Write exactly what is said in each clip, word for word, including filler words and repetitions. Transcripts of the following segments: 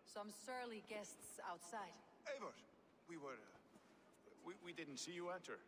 Some surly guests outside. Eivor, we were... Uh, we, we didn't see you enter.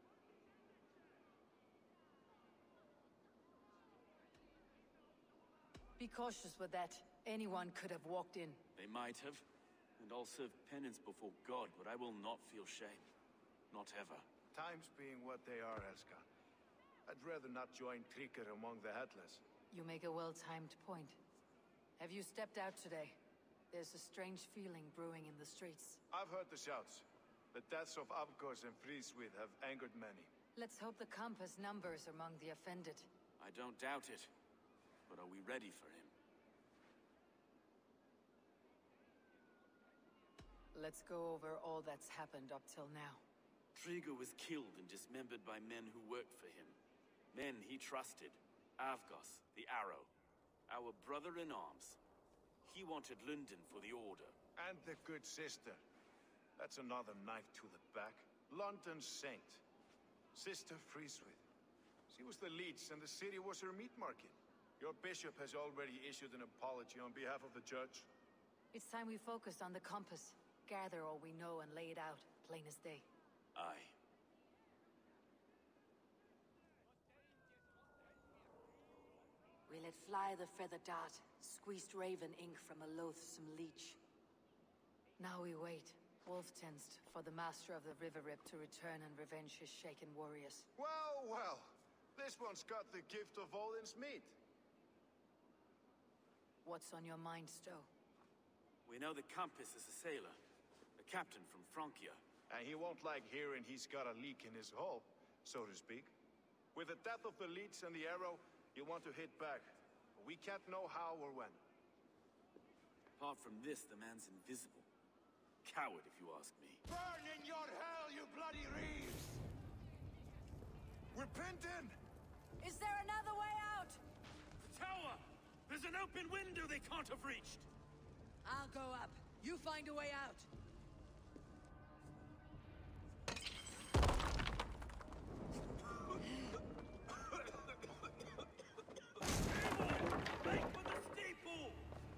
Be cautious with that. Anyone could have walked in. They might have. And I'll serve penance before God, but I will not feel shame. Not ever. Times being what they are, Elska. I'd rather not join Tricker among the Headless. You make a well-timed point. Have you stepped out today? There's a strange feeling brewing in the streets. I've heard the shouts. The deaths of Avgos and Frieswith have angered many. Let's hope the Camp has numbers among the offended. I don't doubt it. But are we ready for him? Let's go over all that's happened up till now. Trigur was killed and dismembered by men who worked for him. Men he trusted. Avgos, the Arrow. Our brother-in-arms. He wanted Lundin for the Order. And the good sister. That's another knife to the back. London's saint. Sister Frieswith. She was the leech and the city was her meat market. Your bishop has already issued an apology on behalf of the church. It's time we focused on the compass. Gather all we know and lay it out, plain as day. Aye. We let fly the feather dart, squeezed raven ink from a loathsome leech. Now we wait, wolf-tensed, for the master of the River Rip to return and revenge his shaken warriors. Well, well. This one's got the gift of Odin's meat. What's on your mind, Stowe? We know that Campus is a sailor. A captain from Francia. And he won't like hearing he's got a leak in his hull, so to speak. With the death of the leech and the Arrow, you want to hit back. But we can't know how or when. Apart from this, the man's invisible. Coward, if you ask me. Burn in your hell, you bloody reeves! We're pinned in! Is there another way out? The tower! There's an open window they can't have reached! I'll go up. You find a way out. Make for the steeple!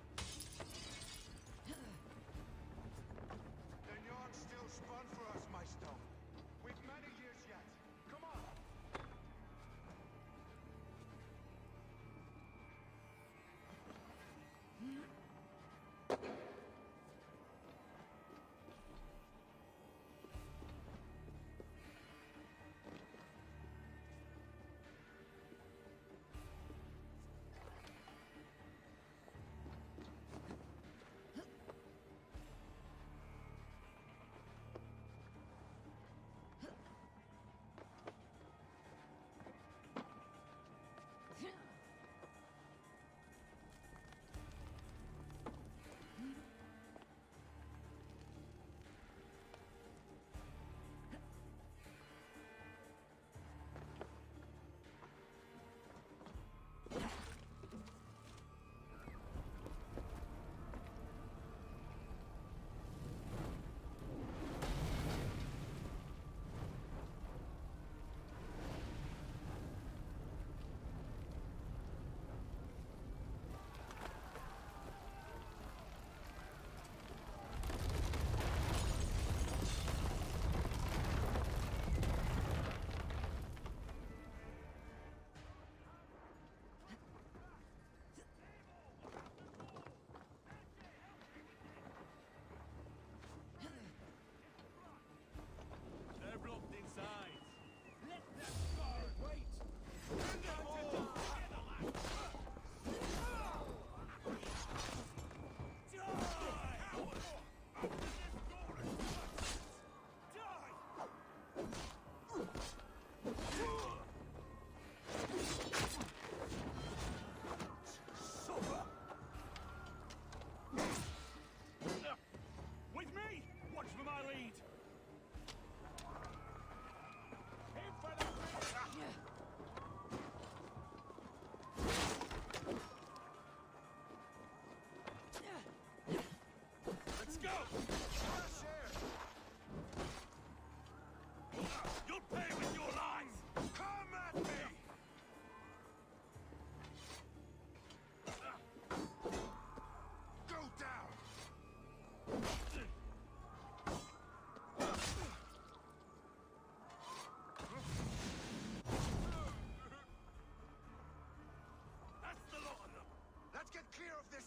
The yarn's still spun for us, my stone. We've many years yet. Come on!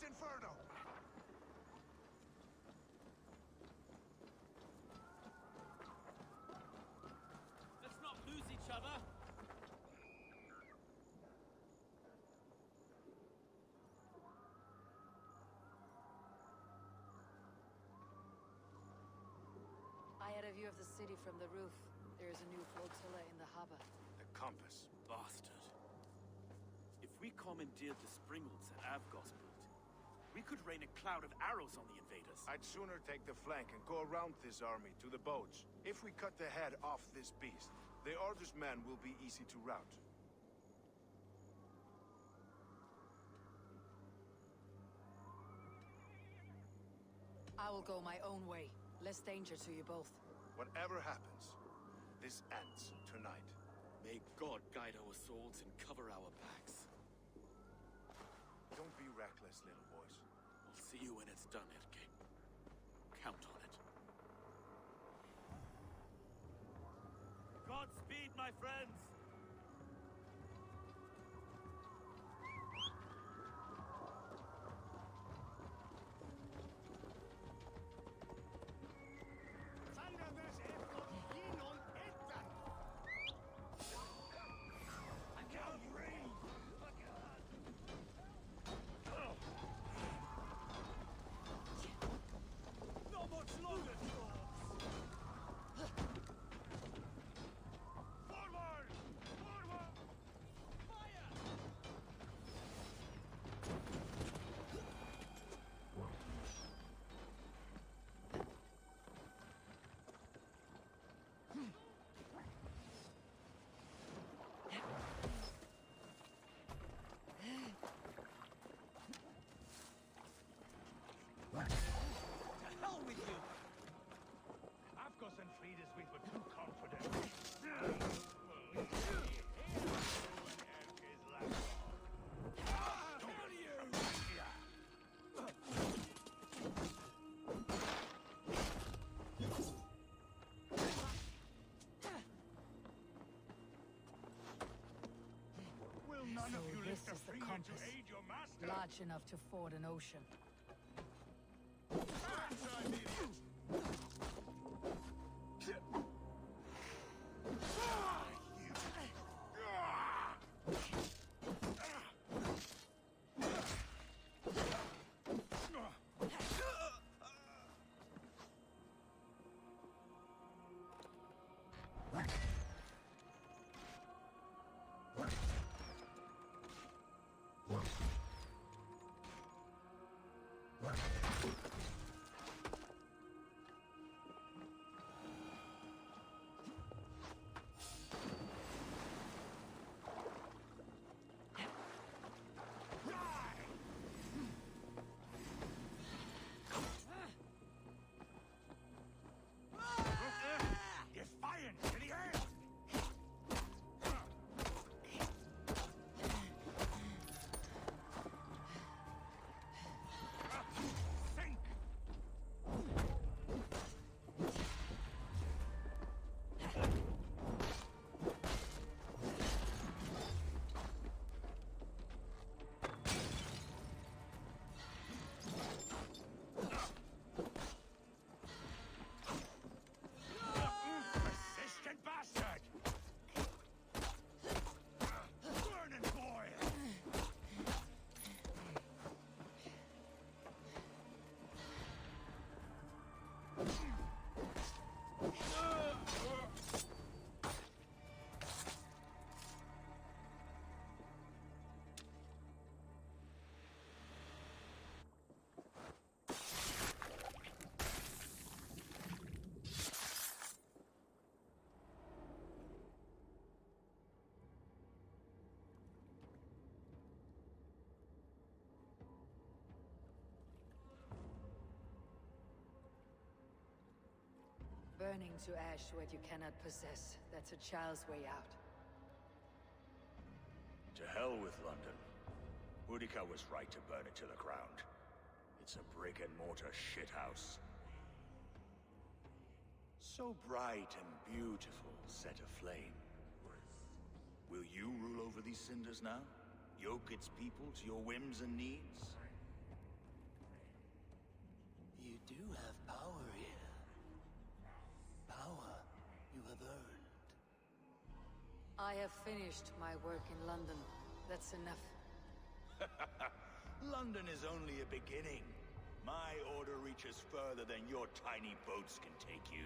this inferno! Let's not lose each other! I had a view of the city from the roof. There is a new flotilla in the harbor. The compass. Bastard. If we commandeered the Springles at Avgos built, we could rain a cloud of arrows on the invaders. I'd sooner take the flank and go around this army to the boats. If we cut the head off this beast, the Order's men will be easy to rout. I will go my own way. Less danger to you both. Whatever happens, this ends tonight. May God guide our swords and cover our backs. Don't be reckless, little boys. I'll see you when it's done, Erke. Count on it. Godspeed, my friends! So this is the compass, large enough to ford an ocean. Burning to ash what you cannot possess. That's a child's way out. To hell with London. Boudica was right to burn it to the ground. It's a brick-and-mortar shithouse. So bright and beautiful, set aflame. Will you rule over these cinders now? Yoke its people to your whims and needs? I have finished my work in London. That's enough. London is only a beginning. My order reaches further than your tiny boats can take you.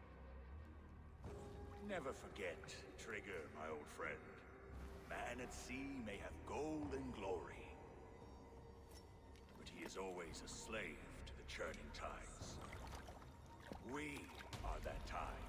Never forget, Trigger, my old friend. Man at sea may have gold and glory, but he is always a slave to the churning tides. We are that tide.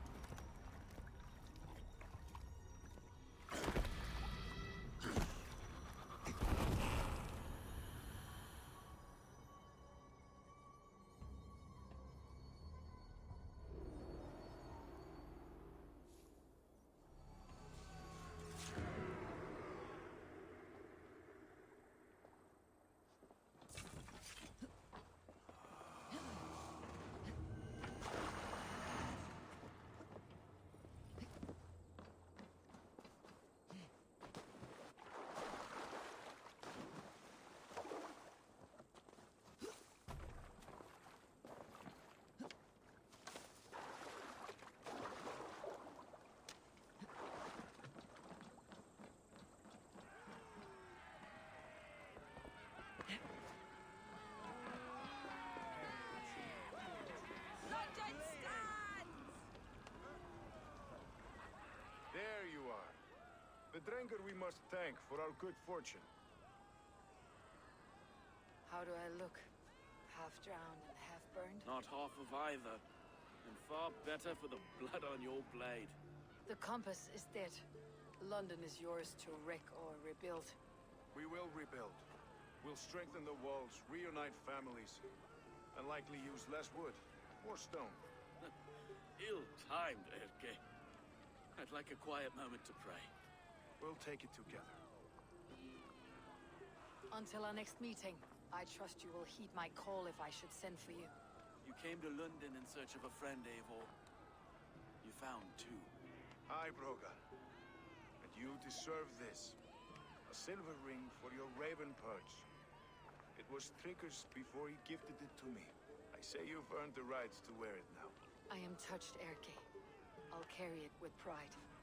There you are. The Drengar we must thank for our good fortune. How do I look? Half drowned and half burned? Not half of either. And far better for the blood on your blade. The compass is dead. London is yours to wreck or rebuild. We will rebuild. We'll strengthen the walls, reunite families, and likely use less wood, more stone. Ill-timed, Erke. I'd like a quiet moment to pray. We'll take it together. Until our next meeting, I trust you will heed my call if I should send for you. You came to London in search of a friend, Eivor. You found two. Aye, Brogar. And you deserve this. A silver ring for your raven perch. It was Trigger's before he gifted it to me. I say you've earned the rights to wear it now. I am touched, Erke. I'll carry it with pride.